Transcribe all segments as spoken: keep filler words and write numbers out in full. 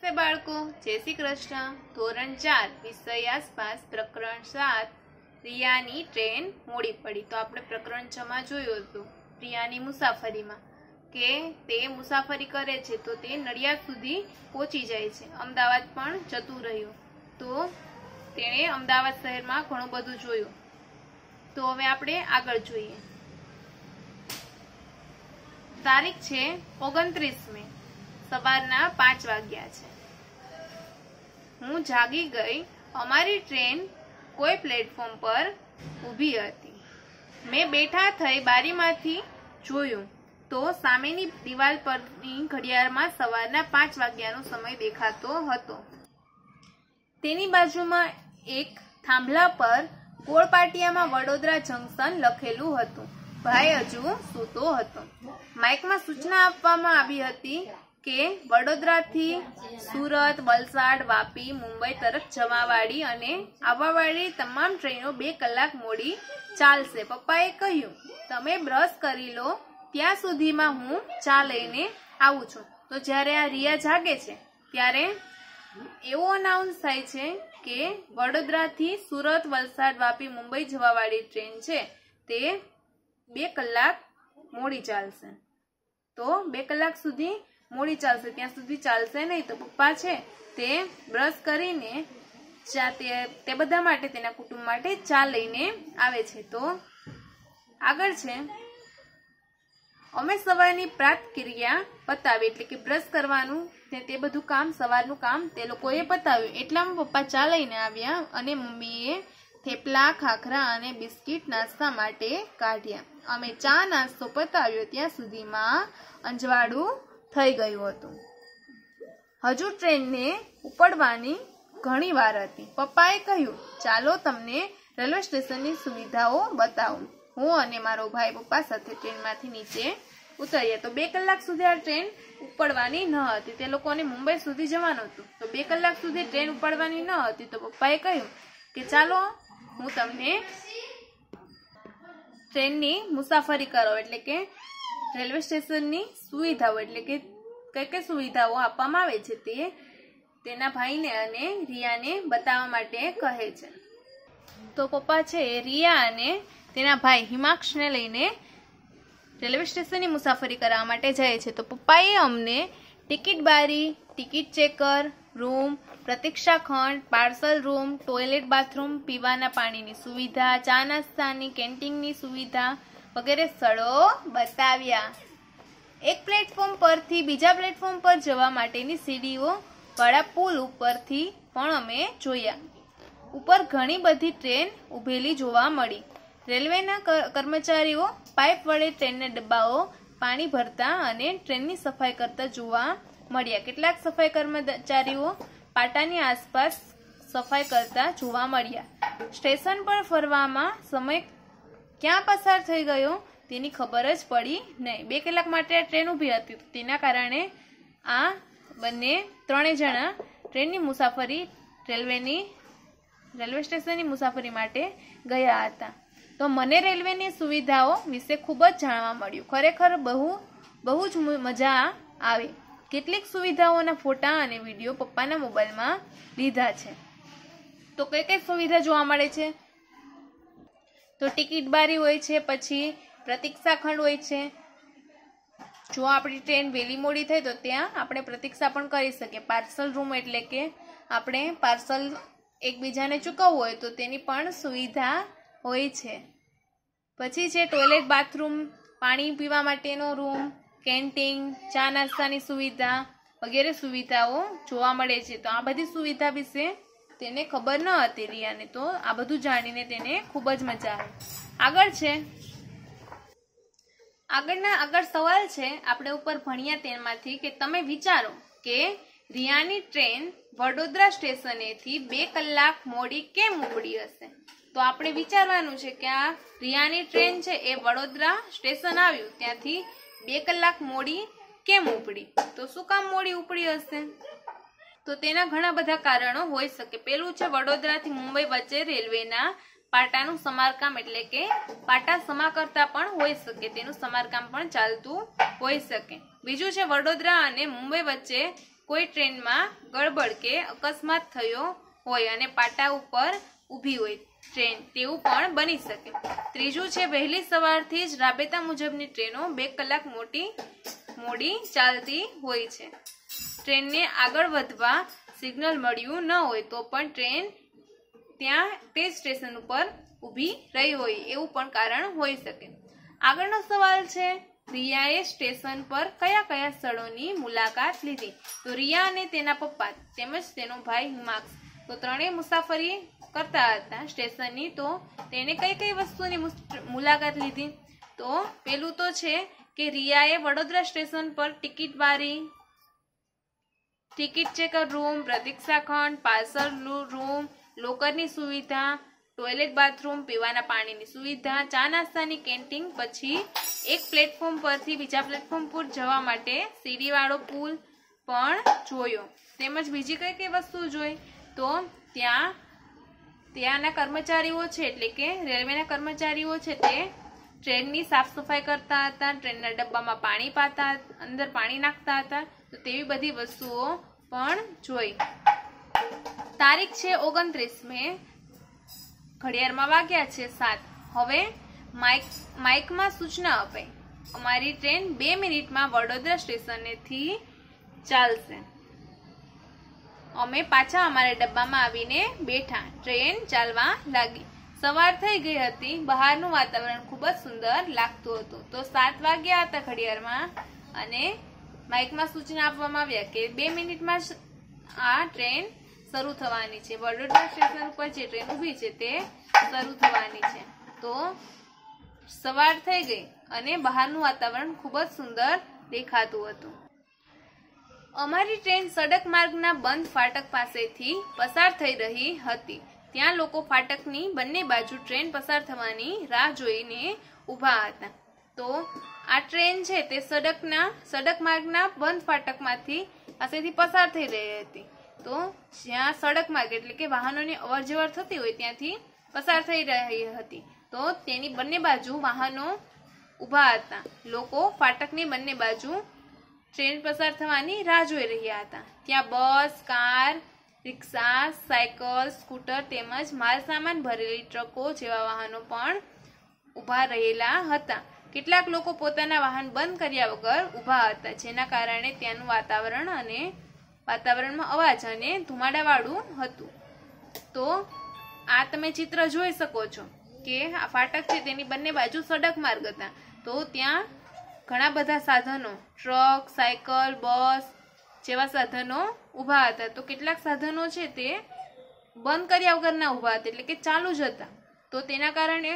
नमस्ते बाळको, जय श्री कृष्ण। धोरण चार विषय आसपास प्रकरण सात रियानी ट्रेन मोड़ी पड़ी। तो आपणे प्रकरण छ में जोयुं हतुं रियानी मुसाफरी में के ते मुसाफरी करे छे तो ते नडियाद सुधी पहोंची जाय छे। अमदावाद पण जतुं रह्युं तो तेणे अमदावाद शहर में घणुं बधुं जोयुं। तो हवे आपणे आगळ जोईए। तारीख छे ओगणत्रीस मे, सवाરના पांच वाग्या छे। हूँ जागी गई। अमारी ट्रेन कोई प्लेटफॉर्म पर ऊभी हती। मैं बेठा थई बारीमांथी जोयुं तो सामेनी दीवाल परनी घडियाळमां सवाરના पांच वाग्यानो समय देखातो हतो। तेनी बाजुमां एक थांभला पर कोळपाटियामां वडोदरा जंक्शन लखेલું હતું। भाई हजू सूतो हतो। माइकमां सूचना आपवामां आवी हती के वडोदरा थी सूरत, वलसाड, वापी, मुंबई तरफ जवावाड़ी अने आववावाड़ी तमाम ट्रेनों बे कलाक मोड़ी चालशे। पप्पाए कह्युं तमे ब्रश करी लो, त्यां सुधीमां हूँ चा लईने आवुं छुं। तो ज्यारे आ रिया जागे छे त्यारे एवो अनाउंस थाय छे के वडोदरा थी सूरत, वलसाड, वापी, मुंबई जवावाड़ी ट्रेन छे ते बे कलाक मोड़ी चालशे। तो बे कलाक सुधी मोड़ी चालशे, त्यां सुधी चालशे नहीं। तो पप्पा छे ते ब्रश करीने चा ते, ते बधा माटे तेना कुटुंब माटे चा लईने आवे छे। तो आगळ छे अमे सवारनी प्रात क्रिया पतावी एटले के ब्रश करवानुं ते ते बधुं काम सवारनुं काम ते लोकोए पताव्युं। एटलामां पप्पा चा लईने आव्या अने मम्मीए थेपला, खाखरा अने बिस्किट नास्ता माटे काढ्या। अमे चा नास्तो पताव्यो त्यां सुधीमां अंजवाळुं थई गयुं हतुं। हजू ट्रेन ने उपड़वानी घणी वार हती। पप्पाए कह्युं चालो तमने रेलवे स्टेशननी सुविधाओ बतावुं। हूँ अने मारो भाई पप्पा साथे ट्रेनमांथी नीचे उतर्या। तो बे कलाक सुधी आ ट्रेन उपड़वानी न हती। ते लोकोने मुंबई सुधी जवानुं हतुं। तो बे कलाक सुधी ट्रेन उपड़वानी न हती। तो पप्पाए कह्युं के चालो हूँ तमने ट्रेननी मुसाफरी करो एटले के रेलवे स्टेशननी सुविधाओ एटले के कई कई सुविधाओ आपवामां आवे छे ते तेना भाईने अने रियाने बताववा माटे कहे छे। तो पप्पा छे रिया अने तेना भाई हिमाक्षने लईने रेलवे स्टेशननी मुसाफरी करवा माटे जाय छे। तो पप्पाए अमने टिकिट बारी, टिकिट चेकर, रूम, प्रतीक्षा खंड, पार्सल रूम, टॉयलेट, बाथरूम, पीवाना पाणीनी सुविधा, चा नाસ્તાની કેન્ટીનની सुविधा वगैरह स्थळो बताव्या। एक प्लेटफॉर्म परथी बीजा प्लेटफॉर्म पर जवा माटेनी सीडीओ वाळा पुल उपरथी पण अमे जोया। उपर घणी बधी ट्रेन उभेली जोवा मळी। रेलवेना कर्मचारीओ पाइप वडे ट्रेनना डब्बाओ पाणी भरता अने ट्रेननी सफाई करता जोवा मळ्या। કેટલાક सफाई कर्मचारीओ पाटानी आसपास सफाई करता जोवा मळ्या। स्टेशन पर फरवामां समय क्यां पसार थई गयो तेनी खबर ज पड़ी नहीं। बे कलाक माटे आ ट्रेन उभी हती तो तेना कारणे आ बने त्रणेय जणा ट्रेननी मुसाफरी रेलवेनी रेलवे स्टेशननी मुसाफरी माटे गया हता। तो मने रेलवेनी सुविधाओ विશે खूब ज जाणवा मळ्युं। खरेखर बहु बहु ज मजा आवी। કેટલીક સુવિધાઓના ફોટા અને વિડીયો પપ્પાના મોબાઈલમાં લીધા છે। તો કઈ કઈ સુવિધા જોવા મળે છે? તો ટિકિટ બારી હોય છે, પછી પ્રતીક્ષા ખંડ હોય છે। જો આપણી ટ્રેન વહેલી મોડી થઈ તો ત્યાં આપણે પ્રતીક્ષા પણ કરી શકીએ। પાર્સલ રૂમ એટલે કે આપણે પાર્સલ એકબીજાને ચૂકવવું હોય તો તેની પણ સુવિધા હોય છે। પછી છે ટોયલેટ, બાથરૂમ, પાણી પીવા માટેનો રૂમ, કેન્ટીન, चा नाસ્તાની सुविधा वगैरह सुविधाओ જોવા મળે છે। તો આ બધી સુવિધા વિશે તેને ખબર ન હતી રિયાને। તો આ બધું જાણીને તેને ખૂબ જ મજા આવી। આગળ છે આગળના આગળ સવાલ છે આપણે ઉપર ભણ્યા તેમાંથી કે તમે વિચારો કે રિયાની ટ્રેન વડોદરા સ્ટેશનેથી બે કલાક મોડી કેમ ઉપડી હશે। તો આપણે વિચારવાનું છે કે આ રિયાની ટ્રેન છે એ વડોદરા સ્ટેશન આવ્યું ત્યાંથી બે કલાક મોડી કેમ ઉપડી। તો શું કામ મોડી ઉપડી હશે? તો તેના ઘણા બધા કારણો હોઈ શકે। પેલું છે વડોદરાથી મુંબઈ વચ્ચે રેલવેના પાટાનું સમારકામ એટલે કે પાટા સમા કરતા પણ હોઈ શકે, તેનું સમારકામ પણ ચાલતું હોઈ શકે। બીજું છે વડોદરા અને મુંબઈ વચ્ચે કોઈ ટ્રેનમાં ગડબડ કે અકસ્માત થયો હોય અને પાટા ઉપર ઊભી હોય ટ્રેન તેવું પણ બની શકે। ત્રીજું છે વહેલી સવારથી જ રાબેતા મુજબની ટ્રેનો બે કલાક મોટી મોડી ચાલતી હોય છે। ટ્રેનને આગળ વધવા સિગ્નલ મળ્યું ન હોય તો પણ ટ્રેન ત્યાં તે સ્ટેશન ઉપર ઊભી રહી હોય એવું પણ કારણ હોઈ શકે। આગળનો સવાલ છે રિયાએ સ્ટેશન પર કયા કયા સ્થળોની મુલાકાત લીધી? તો રિયા અને તેના પપ્પા તેમજ તેનો ભાઈ હિમાક્ષ તો ત્રણેય મુસાફરી કરતા હતા સ્ટેશનની। તો તેને કઈ કઈ વસ્તુની મુલાકાત લીધી? તો પેલું તો છે કે રિયાએ વડોદરા સ્ટેશન પર ટિકિટ બારી, ટિકિટ ચેકર રૂમ, પ્રતીક્ષા ખંડ, પાર્સલ રૂમ, લોકરની સુવિધા, ટોયલેટ બાથરૂમ, પીવાના પાણીની સુવિધા, ચા નાસ્તાની કેન્ટીન, પછી એક પ્લેટફોર્મ પરથી બીજા પ્લેટફોર્મ પર જવા માટે સીડીવાળો પુલ પણ જોયો। તેમજ બીજી કઈ કઈ વસ્તુ જોઈ? તો ત્યાં ત્યાંના કર્મચારીઓ છે એટલે કે રેલવેના કર્મચારીઓ છે તે ટ્રેનની સાફ સફાઈ કરતા હતા, ટ્રેનના ડબ્બામાં પાણી પાતા અંદર પાણી નાખતા હતા તો તેવી બધી વસ્તુઓ પણ જોઈ। તારીખ છે ઓગણત્રીસ મે, ઘડિયાળમાં વાગ્યા છે સાત। હવે માઇક માઇકમાં સૂચના અપાઈ અમારી ટ્રેન બે મિનિટમાં વડોદરા સ્ટેશનેથી ચાલશે। અમે પાછા અમારા ડબ્બામાં આવીને બેઠા, ટ્રેન ચાલવા લાગી। સવાર થઈ ગઈ હતી, બહારનું વાતાવરણ ખૂબ જ સુંદર લાગતું હતું। તો સાત વાગ્યા હતા ઘડિયાળમાં અને માઇકમાં સૂચના આપવામાં આવ્યા કે બે મિનિટમાં આ ટ્રેન શરૂ થવાની છે, વડોદરા સ્ટેશન ઉપર જે ટ્રેન ઊભી છે તે શરૂ થવાની છે। તો સવાર થઈ ગઈ અને બહારનું વાતાવરણ ખૂબ જ સુંદર દેખાતું હતું। અમારી ટ્રેન સડક માર્ગના બંધ ફાટક પાસેથી પસાર થઈ રહી હતી। ત્યાં લોકો ફાટકની બંને બાજુ ટ્રેન પસાર થવાની રાહ જોઈને ઊભા હતા। તો આ ટ્રેન છે તે સડકના સડક માર્ગના બંધ ફાટકમાંથી પાસેથી પસાર થઈ રહી હતી। તો જ્યાં સડક માર્ગ એટલે કે વાહનોની અવર જવર થતી હોય ત્યાંથી પસાર થઈ રહી હતી। તો તેની બંને બાજુ વાહનો ઊભા હતા। લોકો ફાટકની બંને બાજુ ટ્રેન પસાર થવાની રાહ જોઈ રહ્યા હતા। ત્યાં bus, car, rickshaw, cycle, scooter તેમજ માલ સામાન ભરેલી ટ્રકો જેવા વાહનો પણ ઊભા રહેલા હતા। કેટલાક લોકો પોતાના વાહન બંધ કર્યા વગર ઊભા હતા, જેના કારણે ત્યાંનું વાતાવરણ અને વાતાવરણમાં અવાજ અને ધુમાડાવાળું હતું। તો આ તમે ચિત્ર જોઈ શકો છો કે આ ફાટક છે તેની બંને બાજુ સડક માર્ગ હતા। તો ત્યાં ઘણા બધા સાધનો, ટ્રક, સાયકલ, બસ જેવા સાધનો ઊભા હતા। તો કેટલાક સાધનો છે તે બંધ કર્યા વગરના ઊભા હતા એટલે કે ચાલુ જ હતા। તો તેના કારણે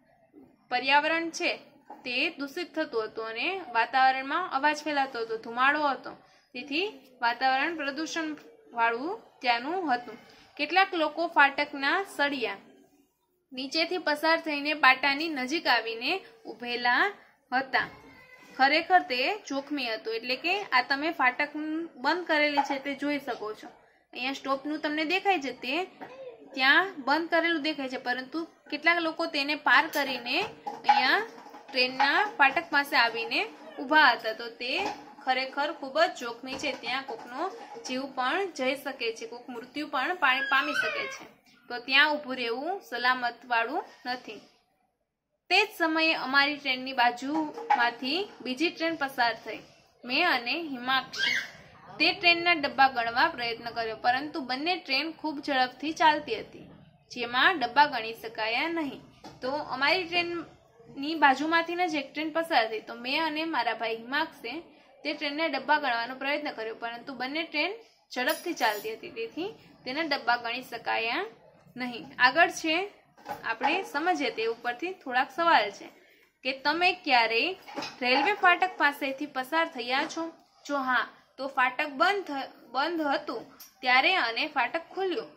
પર્યાવરણ છે તે દૂષિત થતું હતું અને વાતાવરણમાં અવાજ ફેલાતો હતો, ધુમાડો હતો, તેથી વાતાવરણ પ્રદૂષણ વાળું ત્યાંનું હતું। કેટલાક લોકો ફાટકના સળિયા નીચેથી પસાર થઈને પાટાની નજીક આવીને ઊભેલા હતા। ખરેખર તે જોખમી હતું, એટલે કે આ તમે ફાટક બંધ કરેલી છે તે જોઈ શકો છો। અહીંયા સ્ટોપનું તમને દેખાય છે તે ત્યાં બંધ કરેલું દેખાય છે, પરંતુ કેટલાક લોકો તેને પાર કરીને અહીંયા ટ્રેનના ફાટક પાસે આવીને ઊભા હતા। તો તે ખરેખર ખૂબ જ જોખમી છે, ત્યાં કોકનો જીવ પણ જઈ શકે છે, કોક મૃત્યુ પણ પામી શકે છે। તો ત્યાં ઊભું રહેવું સલામત વાળું નથી। તે જ સમયે અમારી ટ્રેનની બાજુમાંથી બીજી ટ્રેન પસાર થઈ। મેં અને હિમાક્ષી તે ટ્રેનના ડબ્બા ગણવા પ્રયત્ન કર્યો, પરંતુ બંને ટ્રેન ખૂબ ઝડપથી ચાલતી હતી, જેમાં ડબ્બા ગણી શકાયા નહીં। તો અમારી ટ્રેનની બાજુમાંથી જ એક ટ્રેન પસાર થઈ, તો મેં અને મારા ભાઈ હિમાક્ષે તે ટ્રેનના ડબ્બા ગણવાનો પ્રયત્ન કર્યો, પરંતુ બંને ટ્રેન ઝડપથી ચાલતી હતી, તેથી તેના ડબ્બા ગણી શકાયા નહીં। આગળ છે આપણે સમજીએ તે ઉપરથી થોડાક સવાલ છે કે તમે ક્યારેય રેલવે ફાટક પાસેથી પસાર થયા છો? જો હા, તો ફાટક બંધ બંધ હતું ત્યારે અને ફાટક ખુલ્યું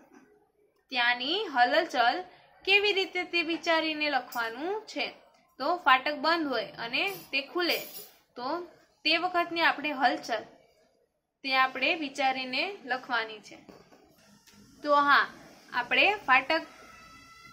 ત્યાંની હલચલ કેવી રીતે તે વિચારીને લખવાનું છે। તો ફાટક બંધ હોય અને તે ખુલે તો તે વખતની આપણે હલચલ તે આપણે વિચારીને લખવાની છે। તો હા, આપણે ફાટક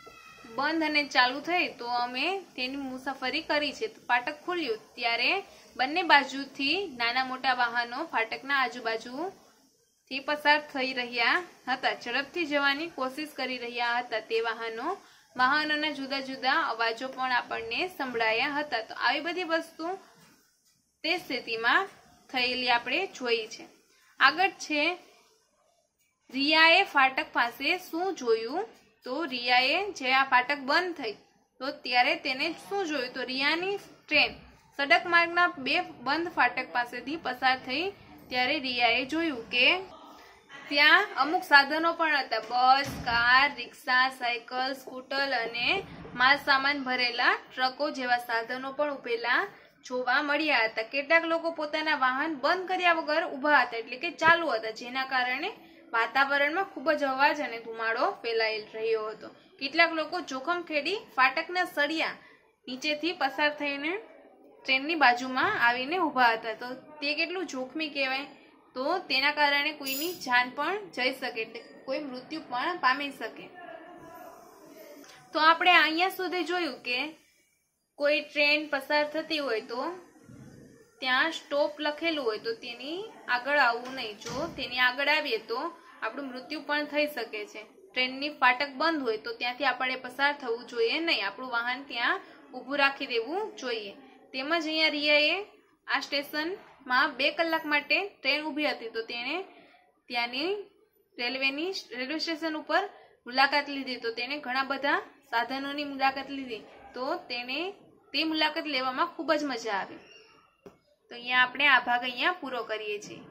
બંધ અને ચાલુ થઈ તો અમે તેની મુસાફરી કરી છે. ફાટક ખુલ્યું ત્યારે બંને બાજુથી નાના મોટા વાહનો ફાટકના આજુબાજુથી પસાર થઈ રહ્યા હતા. ઝડપથી જવાની કોશિશ કરી રહ્યા હતા તે વાહનો. વાહનોના જુદા જુદા અવાજો પણ આપણને સંભળાયા હતા. તો આવી બધી વસ્તુ તે સ્થિતિમાં થયેલી આપણે જોઈ છે. આગળ છે રિયાએ ફાટક પાસે શું જોયું? તો રિયાએ જે આ ફાટક બંધ થઈ તો ત્યારે તેને શું જોયું? તો રિયાની ટ્રેન સડક માર્ગના બે બંધ ફાટક પાસેથી પસાર થઈ ત્યારે રિયાએ જોયું કે ત્યાં અમુક સાધનો પણ હતા. Bus, car, rickshaw, cycle, scooter અને માલ સામાન ભરેલા ટ્રકો જેવા સાધનો પણ ઉભેલા જોવા મળ્યા હતા. કેટલાક લોકો પોતાના વાહન બંધ કર્યા વગર ઉભા હતા, એટલે કે ચાલુ હતા, જેના કારણે વાતાવરણમાં ખૂબ જ અવાજ અને ધુમાડો ફેલાઈ રહ્યો હતો. કેટલાક લોકો જોખમ ખેડી ફાટકના સળિયા નીચેથી પસાર થઈને ટ્રેનની બાજુમાં આવીને ઉભા હતા. તો તે કેટલું જોખમી કહેવાય. તો તેના કારણે કોઈની જાન પણ જઈ શકે, એટલે કોઈ મૃત્યુ પણ પામી શકે. તો આપણે અહીંયા સુધી જોયું કે કોઈ ટ્રેન પસાર થતી હોય તો ત્યાં સ્ટોપ લખેલું હોય તો તેની આગળ આવવું નહીં. જો તેની આગળ આવીએ તો આપણું મૃત્યુ પણ થઈ શકે છે. ટ્રેનની ફાટક બંધ હોય તો ત્યાંથી આપણે પસાર થવું જોઈએ નહીં, આપણું વાહન ત્યાં ઊભું રાખી દેવું જોઈએ. તેમજ અહીંયા રિયાએ આ સ્ટેશનમાં બે કલાક માટે ટ્રેન ઊભી હતી તો તેણે ત્યાંની રેલવેની રેલવે સ્ટેશન ઉપર મુલાકાત લીધી. તો તેણે ઘણા બધા સાધનોની મુલાકાત લીધી તો તેને તે મુલાકાત લેવામાં ખૂબ જ મજા આવી. તો અહીંયા આપણે આ ભાગ અહીંયા પૂરો કરીએ છીએ.